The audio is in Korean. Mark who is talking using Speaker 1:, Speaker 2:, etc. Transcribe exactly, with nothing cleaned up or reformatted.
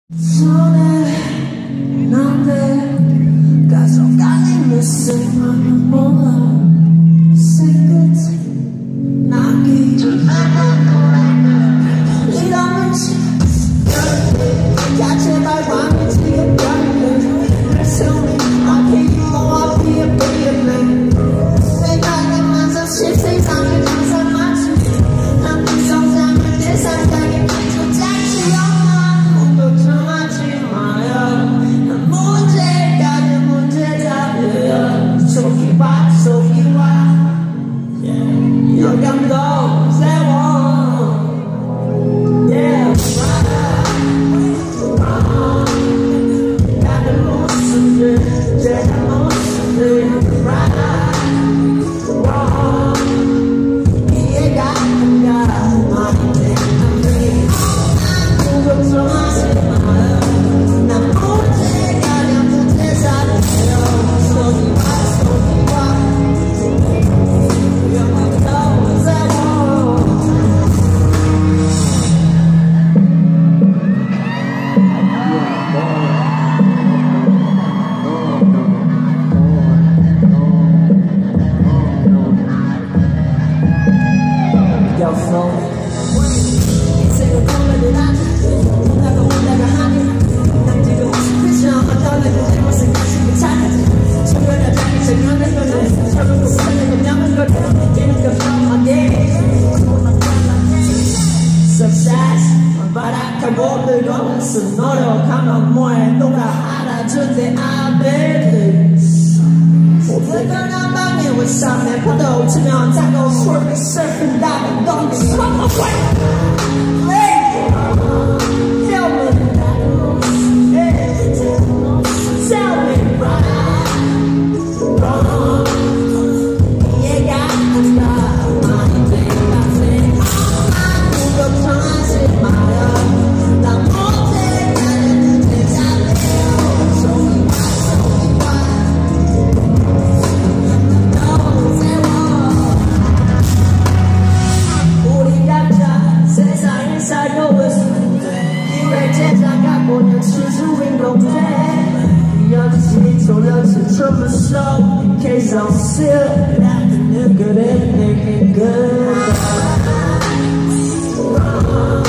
Speaker 1: 손에 난데 가져가는 메시지만 몰라 새끝 나기 이러는지 야 제발 밤이 지겹다는 숨이 막히고 앞이 보이네 내가 가면서 십세상의 장사 마치 난 네 성장을 내 생각에 조작지 없나 문도 참아지 마요 난 문제가 내 문제다 속이 와 속이 와 영감도 세워 인생은 꼴레를 하지 나가 혼자가 하니 난 지금 스피처 떨리고 내가 생각이 착하지 소변을 자기 생각는 거지 서로 살리고 남은 걸 얘는 그 편하게 Success 바락하고 늙어서 노력하면 뭐해 누가 알아준대 아베들 특별한 방에 왜 삶에 파도 치면 자꾸 술을 슬픈다면 넌 swap away Tell me Tell me wrong 이해가 안 가 많이 생각해 아무 걱정하지 마요 난 못해 나는 문제 잘해요 속이 와 속이 와 세상에 살고 있는데 이래 제자가 보는 주주인공돼 여지 돌려서 춤을 춰 In case I'm still 나는 그래 내게 그래